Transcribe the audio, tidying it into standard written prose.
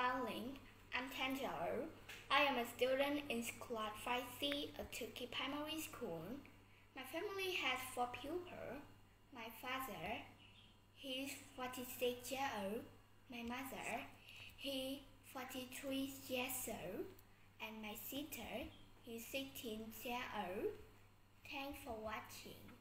Pauline. I'm 10 years old. I am a student in Class 5C at Turkey Primary School. My family has 4 pupils. My father, he is 46 years old. My mother, he 43 years old. And my sister, he is 16 years old. Thanks for watching.